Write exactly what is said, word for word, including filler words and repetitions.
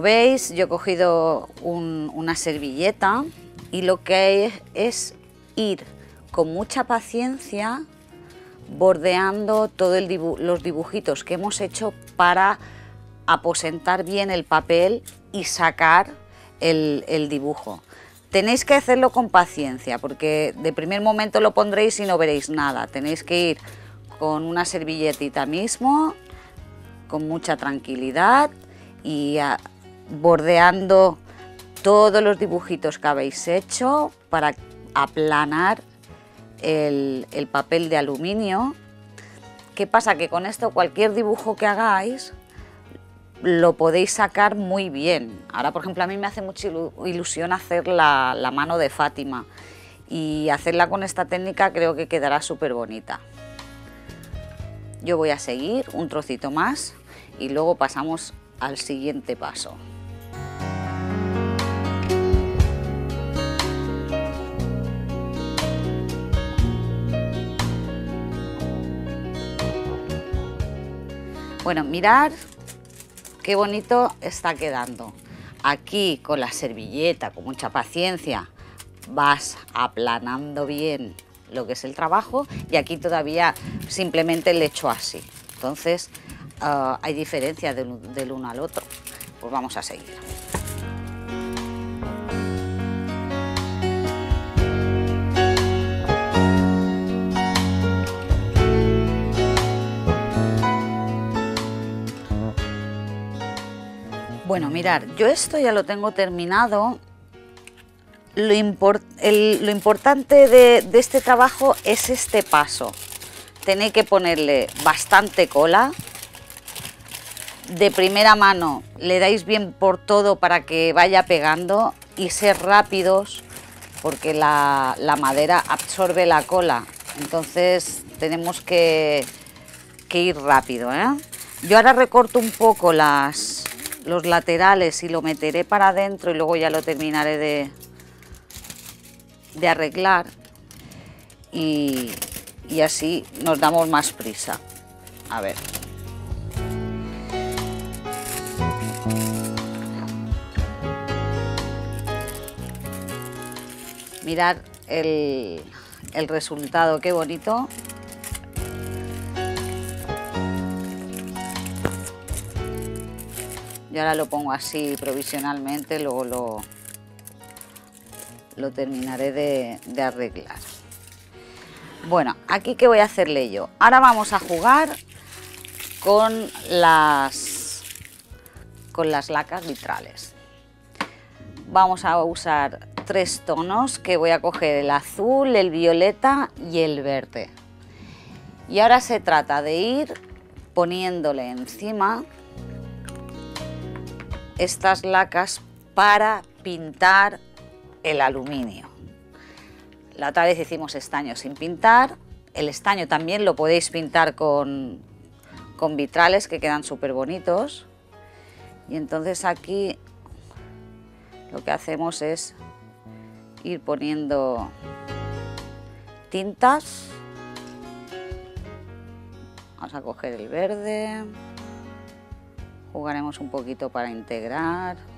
Como veis, yo he cogido un, una servilleta y lo que es, es ir con mucha paciencia bordeando todos dibu los dibujitos que hemos hecho para aposentar bien el papel y sacar el, el dibujo. Tenéis que hacerlo con paciencia porque de primer momento lo pondréis y no veréis nada. Tenéis que ir con una servilletita mismo, con mucha tranquilidad y a, bordeando todos los dibujitos que habéis hecho para aplanar el, el papel de aluminio. ¿Qué pasa? Que con esto cualquier dibujo que hagáis lo podéis sacar muy bien. Ahora, por ejemplo, a mí me hace mucha ilusión hacer la, la mano de Fátima y hacerla con esta técnica creo que quedará súper bonita. Yo voy a seguir un trocito más y luego pasamos al siguiente paso. Bueno, mirad qué bonito está quedando. Aquí con la servilleta, con mucha paciencia, vas aplanando bien lo que es el trabajo y aquí todavía simplemente le echo así. Entonces uh, hay diferencia del, del uno al otro. Pues vamos a seguir. Bueno, mirad, yo esto ya lo tengo terminado. Lo, import, el, lo importante de, de este trabajo es este paso. Tenéis que ponerle bastante cola. De primera mano le dais bien por todo para que vaya pegando y ser rápidos porque la, la madera absorbe la cola. Entonces tenemos que, que ir rápido, ¿eh? Yo ahora recorto un poco las... los laterales y lo meteré para adentro y luego ya lo terminaré de, de arreglar y, y así nos damos más prisa. A ver. Mirad el, el resultado, qué bonito. Yo ahora lo pongo así provisionalmente, luego lo, lo terminaré de, de arreglar. Bueno, aquí ¿qué voy a hacerle yo? Ahora vamos a jugar con las, con las lacas vitrales. Vamos a usar tres tonos, que voy a coger el azul, el violeta y el verde. Y ahora se trata de ir poniéndole encima estas lacas para pintar el aluminio. La otra vez hicimos estaño sin pintar. El estaño también lo podéis pintar con, con vitrales que quedan súper bonitos. Y entonces aquí lo que hacemos es ir poniendo tintas. Vamos a coger el verde. Jugaremos un poquito para integrar.